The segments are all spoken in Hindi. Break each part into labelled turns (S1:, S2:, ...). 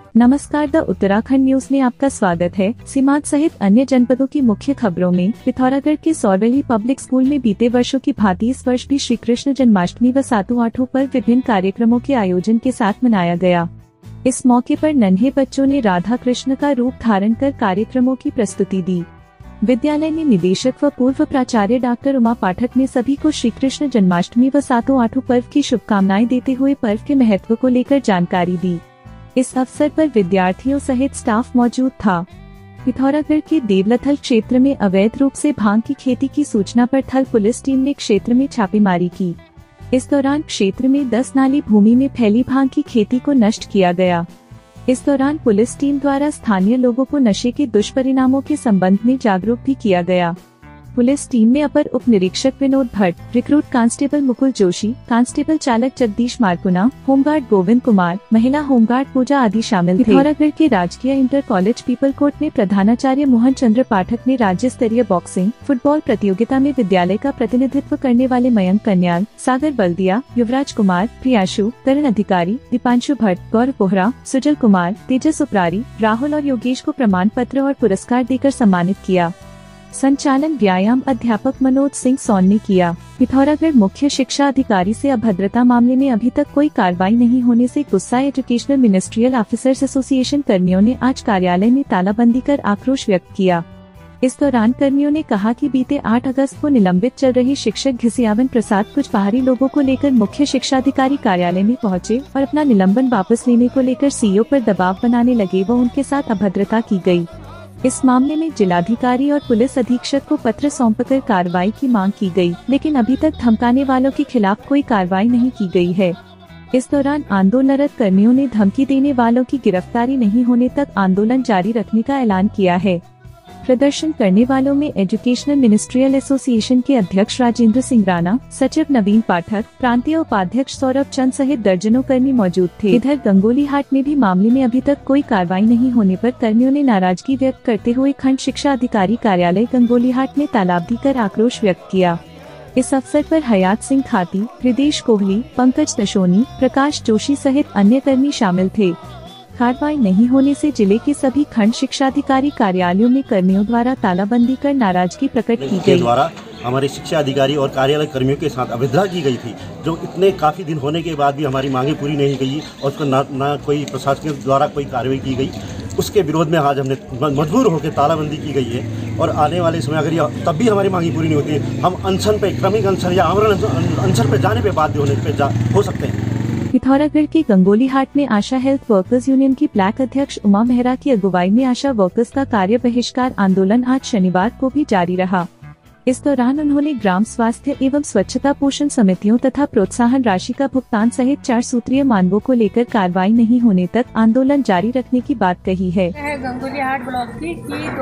S1: नमस्कार, द उत्तराखंड न्यूज में आपका स्वागत है। सीमांत सहित अन्य जनपदों की मुख्य खबरों में पिथौरागढ़ के सौरवली पब्लिक स्कूल में बीते वर्षों की भांति इस वर्ष भी श्री कृष्ण जन्माष्टमी व सातु आठों पर विभिन्न कार्यक्रमों के आयोजन के साथ मनाया गया। इस मौके पर नन्हे बच्चों ने राधा कृष्ण का रूप धारण कर कार्यक्रमों की प्रस्तुति दी। विद्यालय में निदेशक व पूर्व प्राचार्य डॉक्टर उमा पाठक ने सभी को श्री कृष्ण जन्माष्टमी व सातु आठों पर्व की शुभकामनाएं देते हुए पर्व के महत्व को लेकर जानकारी दी। इस अवसर पर विद्यार्थियों सहित स्टाफ मौजूद था। पिथौरागढ़ के देवलथल क्षेत्र में अवैध रूप से भांग की खेती की सूचना पर थल पुलिस टीम ने क्षेत्र में छापेमारी की। इस दौरान क्षेत्र में 10 नाली भूमि में फैली भांग की खेती को नष्ट किया गया। इस दौरान पुलिस टीम द्वारा स्थानीय लोगों को नशे के दुष्परिणामों के संबंध में जागरूक भी किया गया। पुलिस टीम में अपर उप निरीक्षक Vinod Bhatt, recruit constable Mukul Joshi, constable चालक जगदीश मारकुना, होमगार्ड गोविंद कुमार, महिला होमगार्ड पूजा आदि शामिल थे। पिथौरागढ़ के राजकीय इंटर कॉलेज पीपल कोट में प्रधानाचार्य मोहन चंद्र पाठक ने राज्य स्तरीय बॉक्सिंग फुटबॉल प्रतियोगिता में विद्यालय का प्रतिनिधित्व करने वाले मयंक कन्याल, सागर बल्दिया, युवराज कुमार, प्रियाशु, करण अधिकारी, दीपांशु भट्ट, गौरव बोहरा, सुजल कुमार, तेजस उपरारी, राहुल और योगेश को प्रमाण पत्र और पुरस्कार देकर सम्मानित किया। संचालन व्यायाम अध्यापक मनोज सिंह सोन ने किया। पिथौरागढ़ मुख्य शिक्षा अधिकारी से अभद्रता मामले में अभी तक कोई कार्रवाई नहीं होने से गुस्साए एजुकेशनल मिनिस्ट्रियल ऑफिसर्स एसोसिएशन कर्मियों ने आज कार्यालय में तालाबंदी कर आक्रोश व्यक्त किया। इस दौरान कर्मियों ने कहा कि बीते 8 अगस्त को निलंबित चल रही शिक्षक घिसियावन प्रसाद कुछ बाहरी लोगों को लेकर मुख्य शिक्षा अधिकारी कार्यालय में पहुंचे और अपना निलंबन वापस लेने को लेकर सीईओ पर दबाव बनाने लगे व उनके साथ अभद्रता की गयी। इस मामले में जिलाधिकारी और पुलिस अधीक्षक को पत्र सौंपकर कार्रवाई की मांग की गई, लेकिन अभी तक धमकाने वालों के खिलाफ कोई कार्रवाई नहीं की गई है। इस दौरान आंदोलनरत कर्मियों ने धमकी देने वालों की गिरफ्तारी नहीं होने तक आंदोलन जारी रखने का ऐलान किया है। प्रदर्शन करने वालों में एजुकेशनल मिनिस्ट्रियल एसोसिएशन के अध्यक्ष राजेंद्र सिंह राणा, सचिव नवीन पाठक, प्रांतीय उपाध्यक्ष सौरभ चंद सहित दर्जनों कर्मी मौजूद थे। इधर गंगोलीहाट में भी मामले में अभी तक कोई कार्रवाई नहीं होने पर कर्मियों ने नाराजगी व्यक्त करते हुए खंड शिक्षा अधिकारी कार्यालय गंगोलीहाट में तालाबंदी कर आक्रोश व्यक्त किया। इस अवसर पर हयात सिंह खाती, हृदेश कोहली, पंकज दशोनी, प्रकाश जोशी सहित अन्य कर्मी शामिल थे। कार्रवाई नहीं होने से जिले के सभी खंड शिक्षा अधिकारी कार्यालयों में कर्मियों द्वारा तालाबंदी कर नाराजगी प्रकट की गई।
S2: द्वारा हमारे शिक्षा अधिकारी और कार्यालय कर्मियों के साथ अभद्रता की गई थी, जो इतने काफी दिन होने के बाद भी हमारी मांगे पूरी नहीं गई और उसको ना कोई प्रशासन द्वारा कोई कार्रवाई की गई। उसके विरोध में आज हमने मजबूर होकर तालाबंदी की गई है और आने वाले समय अगर तब भी हमारी मांगी पूरी नहीं होती है, हम अनशन पे, क्रमिक अनशन या आमरण अनशन पे जाने पे बाध्य होने पे हो सकते हैं।
S1: पिथौरागढ़ के गंगोलीहाट में आशा हेल्थ वर्कर्स यूनियन की ब्लैक अध्यक्ष उमा मेहरा की अगुवाई में आशा वर्कर्स का कार्य बहिष्कार आंदोलन आज शनिवार को भी जारी रहा। इस दौरान उन्होंने ग्राम स्वास्थ्य एवं स्वच्छता पोषण समितियों तथा प्रोत्साहन राशि का भुगतान सहित 4 सूत्रीय मांगों को लेकर कार्रवाई नहीं होने तक आंदोलन जारी रखने की बात कही है।
S3: गंगोलीहाट ब्लॉक की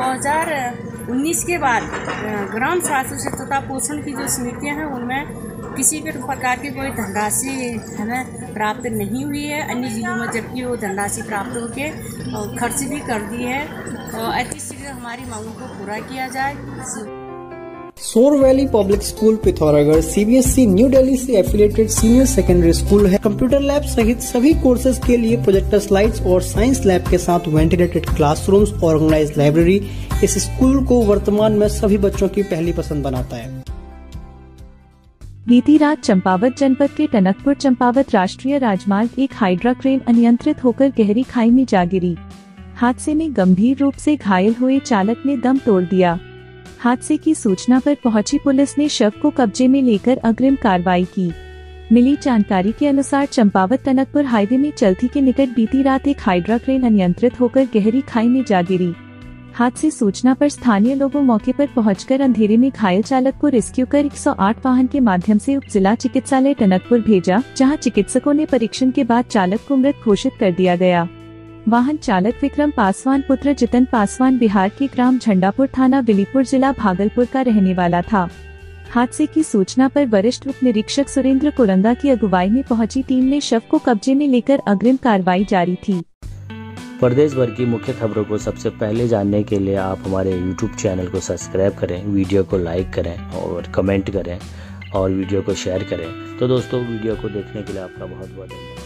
S3: 2019 के बाद ग्राम स्वास्थ्य स्वच्छता पोषण की जो समितियाँ हैं उनमें किसी भी प्रकार की कोई धनराशि हमें प्राप्त नहीं हुई है। अन्य जिलों में जबकि वो धनराशि प्राप्त होके खर्च भी कर दी है और अति शीघ्र हमारी मांगों को पूरा किया जाए।
S4: Sauravali public school Pithoragarh CBSE new Delhi से एफिलिएटेड सीनियर सेकेंडरी स्कूल है। कंप्यूटर लैब सहित सभी कोर्सेज के लिए प्रोजेक्टर स्लाइड्स और साइंस लैब के साथ वेंटिलेटेड क्लासरूम्स, ऑर्गेनाइज्ड लाइब्रेरी इस स्कूल को वर्तमान में सभी बच्चों की पहली पसंद बनाता है।
S1: बीती रात चंपावत जनपद के टनकपुर चंपावत राष्ट्रीय राजमार्ग एक हाइड्रा क्रेन अनियंत्रित होकर गहरी खाई में जा गिरी। हादसे में गंभीर रूप से घायल हुए चालक ने दम तोड़ दिया। हादसे की सूचना पर पहुंची पुलिस ने शव को कब्जे में लेकर अग्रिम कार्रवाई की। मिली जानकारी के अनुसार चंपावत टनकपुर हाईवे में चलथी के निकट बीती रात एक हाइड्रा क्रेन अनियंत्रित होकर गहरी खाई में जा गिरी। हादसे सूचना पर स्थानीय लोगों मौके पर पहुंचकर अंधेरे में घायल चालक को रेस्क्यू कर 108 वाहन के माध्यम से उप जिला चिकित्सालय टनकपुर भेजा, जहां चिकित्सकों ने परीक्षण के बाद चालक को मृत घोषित कर दिया गया। वाहन चालक विक्रम पासवान पुत्र जितन पासवान बिहार के ग्राम झंडापुर थाना बिलीपुर जिला भागलपुर का रहने वाला था। हादसे की सूचना पर वरिष्ठ उप निरीक्षक सुरेंद्र कोरंगा की अगुवाई में पहुंची टीम ने शव को कब्जे में लेकर अग्रिम कार्रवाई जारी थी।
S5: प्रदेश भर की मुख्य खबरों को सबसे पहले जानने के लिए आप हमारे YouTube चैनल को सब्सक्राइब करें, वीडियो को लाइक करें और कमेंट करें और वीडियो को शेयर करें। तो दोस्तों, वीडियो को देखने के लिए आपका बहुत बहुत धन्यवाद।